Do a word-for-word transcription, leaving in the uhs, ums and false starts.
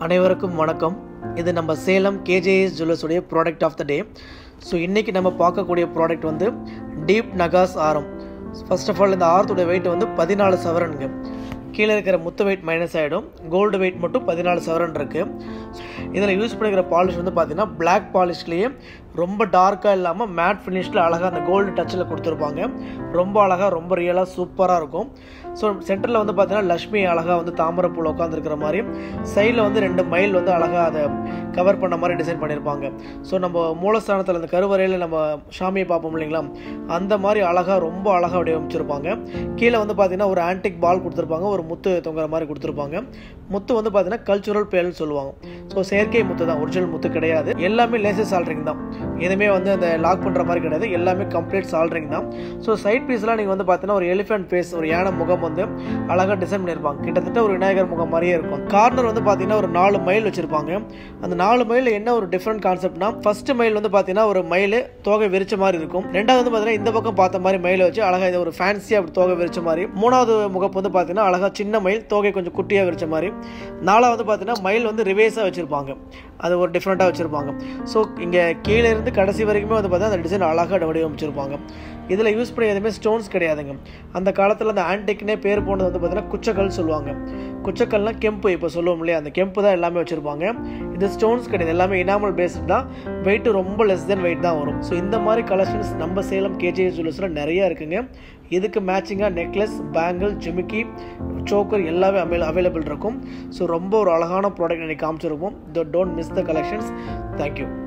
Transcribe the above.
அனைவருக்கும் வணக்கம். இது நம்ம சேலம் கேஜேஎஸ் ஜுவல்லர்ஸ் உடைய product of the day. So இன்றைக்கி நம்ம பார்க்கக்கூடிய ப்ராடக்ட் வந்து டீப் நகாஸ் ஆரம். ஃபர்ஸ்ட் ஆஃப் ஆல் இந்த ஆரத்துடைய வெயிட் வந்து பதினாலு சவரனுங்க. கீழே இருக்கிற முத்து வெயிட் மைனஸ் ஆகிடும், கோல்டு வெயிட் மட்டும் பதினாலு சவரன் இருக்குது. இதில் யூஸ் பண்ணிக்கிற பாலிஷ் வந்து பார்த்திங்கன்னா பிளாக் பாலிஷ்லேயே ரொம்ப டார்க்காக இல்லாமல் மேட் ஃபினிஷில் அழகாக அந்த கோல்டு டச்சில் கொடுத்துருப்பாங்க. ரொம்ப அழகாக, ரொம்ப ரியலாக சூப்பராக இருக்கும். ஸோ சென்டரில் வந்து பார்த்திங்கன்னா லக்ஷ்மி அழகாக வந்து தாமரைப்பூவில் உட்காந்துருக்கிற மாதிரி, சைடில் வந்து ரெண்டு மைல் வந்து அழகாக அதை கவர் பண்ண மாதிரி டிசைன் பண்ணியிருப்பாங்க. ஸோ நம்ம மூலஸ்தானத்தில் அந்த கருவறையில் நம்ம சாமியை பார்ப்போம் இல்லைங்களா, அந்த மாதிரி அழகாக ரொம்ப அழகாக வடிவமைச்சிருப்பாங்க. கீழே வந்து பார்த்திங்கன்னா ஒரு ஆன்டிக் பால் கொடுத்துருப்பாங்க, ஒரு முத்து தொங்குற மாதிரி கொடுத்துருப்பாங்க. முத்து வந்து பார்த்தீங்கன்னா கல்ச்சுரல் பேல்னு சொல்லுவாங்க. ஸோ செயற்கை முத்து தான், ஒரிஜினல் முத்து கிடையாது. எல்லாமே லேசர் சால்ட்ரிங் தான், எதுவுமே வந்து அந்த லாக் பண்ணுற மாதிரி கிடையாது, எல்லாமே கம்ப்ளீட் சால்ட்ரிங் தான். ஸோ சைட் பீஸ்லாம் நீங்கள் வந்து பார்த்தீங்கன்னா ஒரு எலிஃபென்ட் ஃபேஸ், ஒரு யானை முகம் வந்து அழகாக டிசைன் பண்ணியிருப்பாங்க. கிட்டத்தட்ட ஒரு விநாயகர் முகம் மாதிரியே இருக்கும். கார்னர் வந்து பார்த்தீங்கன்னா ஒரு நாலு மைல் வச்சிருப்பாங்க. அந்த நாலு மைல் என்ன ஒரு டிஃப்ரெண்ட் கான்செப்ட்னா, ஃபர்ஸ்ட் மைல் வந்து பார்த்தீங்கன்னா ஒரு மயில் தோகை விரிச்ச மாதிரி இருக்கும். ரெண்டாவது வந்து பார்த்தீங்கன்னா இந்த பக்கம் பார்த்த மாதிரி மயிலை வச்சு அழகாக இது ஒரு ஃபேன்சியாக அப்படி தோகை விரிச்ச மாதிரி. மூணாவது முகப்பு வந்து பார்த்தீங்கன்னா அழகாக சின்ன மயில் தோகை கொஞ்சம் குட்டியாக விரிச்ச மாதிரி. நாலாவது பார்த்தீங்கன்னா மயில் வந்து ரிவேஸாக வச்சுருப்பாங்க, அது ஒரு டிஃப்ரெண்ட்டாக வச்சுருப்பாங்க. ஸோ இங்கே கீழே இருந்து கடைசி வரைக்குமே வந்து பார்த்தீங்கன்னா அந்த டிசைன் அழகாக வடிவமைச்சிருப்பாங்க. இதில் யூஸ் பண்ணி எதுவுமே ஸ்டோன்ஸ் கிடையாதுங்க. அந்த காலத்தில் அந்த ஆன்டிக்னே பேர் போனது வந்து பார்த்தீங்கன்னா குச்சக்கல் சொல்லுவாங்க. குச்சக்கல்னால் கெம்பு, இப்போ சொல்லுவோம் இல்லையா, அந்த கெம்பு தான் எல்லாமே வச்சுருப்பாங்க. இது ஸ்டோன்ஸ் கிடையாது, எல்லாமே இனாமல் பேஸ்டு தான். வெயிட்டு ரொம்ப லெஸ் தென் வெயிட் தான் வரும். ஸோ இந்த மாதிரி கலெக்ஷன்ஸ் நம்ம சேலம் கேஜேஎஸ் ஜுவல்லர்ஸில் நிறையா இருக்குங்க. இதுக்கு மேட்சிங்காக நெக்லஸ், பேங்கிள், ஜிமிக்கி, சோக்கர் எல்லாமே அவைல அவைலபிள் இருக்கும். ஸோ ரொம்ப ஒரு அழகான ப்ராடக்ட் இன்றைக்கி காமிச்சிருப்போம். Don't miss the collections. Thank you.